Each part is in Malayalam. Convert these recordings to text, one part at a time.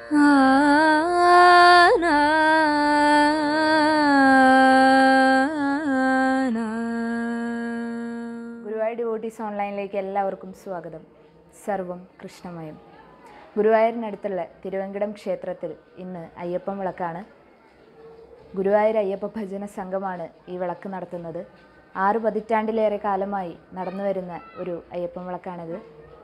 ഗുരുവായൂർ ഡിവോട്ടീസ് ഓൺലൈനിലേക്ക് എല്ലാവർക്കും സ്വാഗതം. സർവം കൃഷ്ണമയം. ഗുരുവായൂരിനടുത്തുള്ള തിരുവങ്കടം ക്ഷേത്രത്തിൽ ഇന്ന് അയ്യപ്പൻ വിളക്കാണ്. ഗുരുവായൂർ അയ്യപ്പ ഭജന സംഘമാണ് ഈ വിളക്ക് നടത്തുന്നത്. 6 പതിറ്റാണ്ടിലേറെ കാലമായി നടന്നു വരുന്ന ഒരു അയ്യപ്പൻ വിളക്കാണിത്.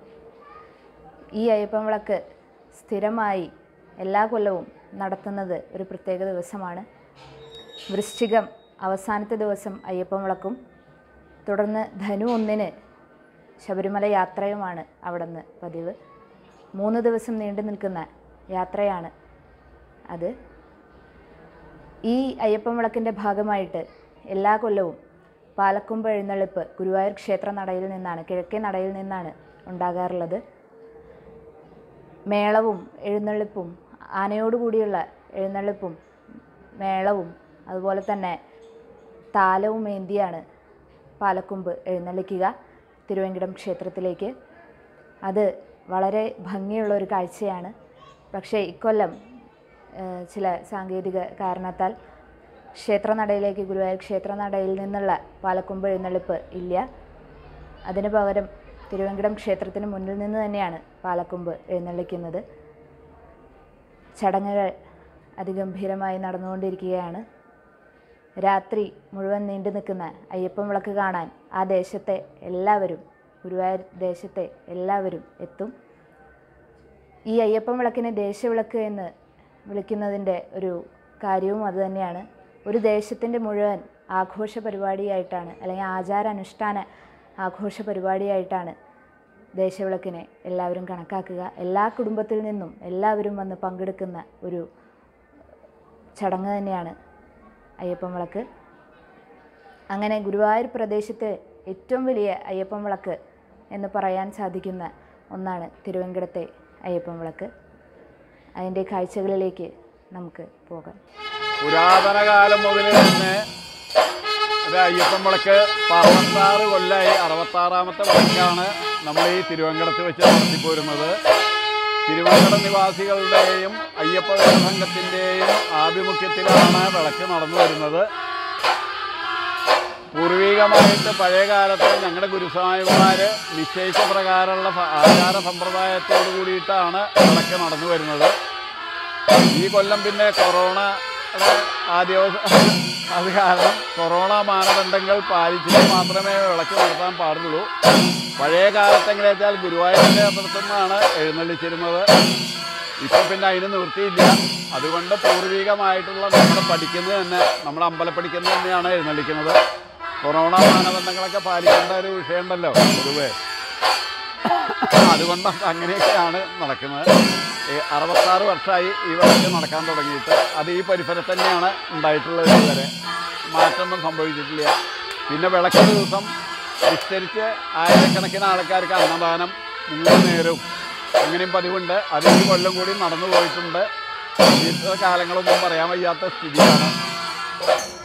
ഈ അയ്യപ്പൻ വിളക്ക് സ്ഥിരമായി എല്ലാ കൊല്ലവും നടത്തുന്നത് ഒരു പ്രത്യേക ദിവസമാണ്. വൃശ്ചികം അവസാനത്തെ ദിവസം അയ്യപ്പൻ വിളക്കും തുടർന്ന് ധനു 1 ശബരിമല യാത്രയുമാണ് അവിടെ നിന്ന് പതിവ്. 3 ദിവസം നീണ്ടു നിൽക്കുന്ന യാത്രയാണ് അത്. ഈ അയ്യപ്പൻ വിളക്കിൻ്റെ ഭാഗമായിട്ട് എല്ലാ കൊല്ലവും പാലക്കൊമ്പ് എഴുന്നള്ളിപ്പ് ഗുരുവായൂർ ക്ഷേത്ര നടയിൽ നിന്നാണ്, കിഴക്കേ നടയിൽ നിന്നാണ് ഉണ്ടാകാറുള്ളത്. മേളവും എഴുന്നള്ളിപ്പും, ആനയോടുകൂടിയുള്ള എഴുന്നള്ളിപ്പും മേളവും അതുപോലെ തന്നെ താലവും ഏന്തിയാണ് പാലക്കൊമ്പ് എഴുന്നള്ളിക്കുക തിരുവങ്കടം ക്ഷേത്രത്തിലേക്ക്. അത് വളരെ ഭംഗിയുള്ള ഒരു കാഴ്ചയാണ്. പക്ഷേ ഇക്കൊല്ലം ചില സാങ്കേതിക കാരണത്താൽ ക്ഷേത്രനടയിലേക്ക്, ഗുരുവായൂർ ക്ഷേത്രനടയിൽ നിന്നുള്ള പാലക്കൊമ്പ് എഴുന്നള്ളിപ്പ് ഇല്ല. അതിന് പകരം തിരുവങ്കടം ക്ഷേത്രത്തിന് മുന്നിൽ നിന്ന് തന്നെയാണ് പാലക്കൊമ്പ് എഴുന്നള്ളിക്കുന്നത്. ചടങ്ങുകൾ അതിഗംഭീരമായി നടന്നുകൊണ്ടിരിക്കുകയാണ്. രാത്രി മുഴുവൻ നീണ്ടു നിൽക്കുന്ന അയ്യപ്പൻ വിളക്ക് കാണാൻ ആ ദേശത്തെ എല്ലാവരും, ഗുരുവായൂർ ദേശത്തെ എല്ലാവരും എത്തും. ഈ അയ്യപ്പൻ വിളക്കിനെ ദേശവിളക്ക് എന്ന് വിളിക്കുന്നതിൻ്റെ ഒരു കാര്യവും അതുതന്നെയാണ്. ഒരു ദേശത്തിൻ്റെ മുഴുവൻ ആഘോഷ പരിപാടിയായിട്ടാണ്, അല്ലെങ്കിൽ ആചാരാനുഷ്ഠാന ആഘോഷ പരിപാടിയായിട്ടാണ് ദേശവിളക്കിനെ എല്ലാവരും കണക്കാക്കുക. എല്ലാ കുടുംബത്തിൽ നിന്നും എല്ലാവരും വന്ന് പങ്കെടുക്കുന്ന ഒരു ചടങ്ങ് തന്നെയാണ് അയ്യപ്പൻ വിളക്ക്. അങ്ങനെ ഗുരുവായൂർ പ്രദേശത്തെ ഏറ്റവും വലിയ അയ്യപ്പൻ വിളക്ക് എന്ന് പറയാൻ സാധിക്കുന്ന ഒന്നാണ് തിരുവങ്കടത്തെ അയ്യപ്പൻ വിളക്ക്. അതിൻ്റെ കാഴ്ചകളിലേക്ക് നമുക്ക് പോകാം. പുരാതന കാലം മുതൽ തന്നെ ഒരു അയ്യപ്പൻ വിളക്ക് 66 കൊല്ലമായി, 66ാമത്തെ വിളക്കാണ് നമ്മൾ ഈ തിരുവങ്കടത്ത് വെച്ച് നടത്തിപ്പോരുന്നത്. തിരുവങ്കടം നിവാസികളുടെയും അയ്യപ്പ സംഘത്തിൻ്റെയും ആഭിമുഖ്യത്തിലാണ് വിളക്ക് നടന്നു വരുന്നത്. പൂർവികമായിട്ട് പഴയ കാലത്ത് ഞങ്ങളുടെ ഗുരുസ്വാമിമാർ നിശ്ചയിച്ച പ്രകാരമുള്ള ആചാര സമ്പ്രദായത്തോടു കൂടിയിട്ടാണ് വിളക്ക് നടന്നു വരുന്നത്. ഈ കൊല്ലം പിന്നെ കൊറോണയുടെ അത് കാരണം കൊറോണ മാനദണ്ഡങ്ങൾ പാലിച്ചിട്ട് മാത്രമേ വിളക്ക് നടത്താൻ പാടുള്ളൂ. പഴയ കാലത്ത് എങ്ങനെ വെച്ചാൽ ഗുരുവായൂരിൻ്റെ അപ്പുറത്തുനിന്നാണ് എഴുന്നള്ളിച്ചിരുന്നത്. ഇപ്പോൾ പിന്നെ അതിന് നിവൃത്തിയില്ല. അതുകൊണ്ട് പൂർവികമായിട്ടുള്ള നമ്മുടെ അമ്പലപ്പടിക്കുന്നത് തന്നെയാണ് എഴുന്നള്ളിക്കുന്നത്. കൊറോണ മാനദണ്ഡങ്ങളൊക്കെ പാലിക്കേണ്ട ഒരു വിഷയമുണ്ടല്ലോ പൊതുവേ, അതുകൊണ്ടൊക്കെ അങ്ങനെയൊക്കെയാണ് നടക്കുന്നത്. 66 വർഷമായി ഈ വിളക്ക് നടക്കാൻ തുടങ്ങിയിട്ട്. അത് ഈ പരിസരത്ത് തന്നെയാണ് ഉണ്ടായിട്ടുള്ളത്. ഇതുവരെ മാറ്റമൊന്നും സംഭവിച്ചിട്ടില്ല. പിന്നെ വിളക്ക് ദിവസം വിസ്തരിച്ച് ആയിരക്കണക്കിന് ആൾക്കാർക്ക് അന്നദാനം 3 നേരവും അങ്ങനെയും പതിവുണ്ട്. അത് ഈ കൊല്ലം കൂടി നടന്നു പോയിട്ടുണ്ട്. കാലങ്ങളൊന്നും പറയാൻ വയ്യാത്ത സ്ഥിതിയാണ്.